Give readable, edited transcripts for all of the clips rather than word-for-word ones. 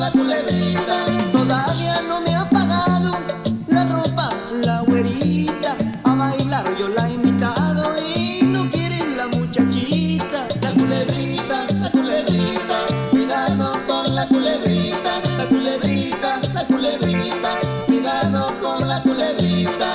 la culebrita. Todavía no me ha pagado la ropa, la güerita. A bailar yo la he invitado y no quiere la muchachita. La culebrita, cuidado con la culebrita. La culebrita, cuidado con la culebrita.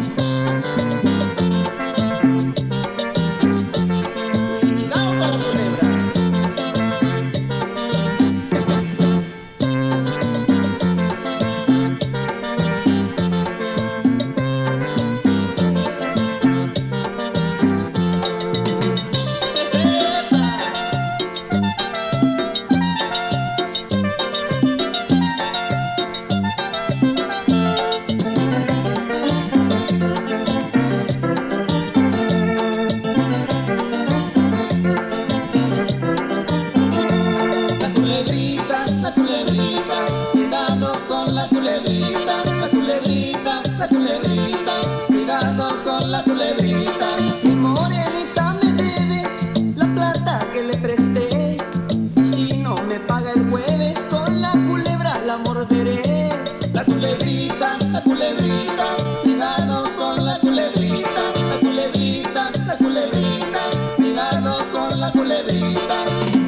Cuidado con la culebrita. Mi morenita me debe la plata que le presté. Si no me paga el jueves, con la culebra la morderé. La culebrita, cuidado con la culebrita. La culebrita, cuidado con la culebrita.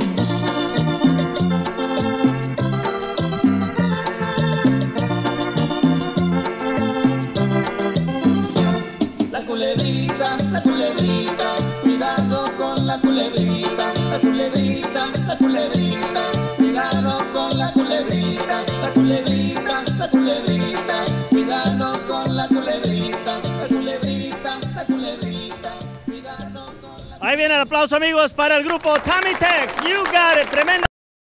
La culebrita, cuidado con la culebrita. La culebrita, cuidado con la culebrita. La culebrita, cuidado con la culebrita. La culebrita, cuidado con la... Ahí viene el aplauso, amigos, para el grupo Tommy Tex. You got it, tremendo.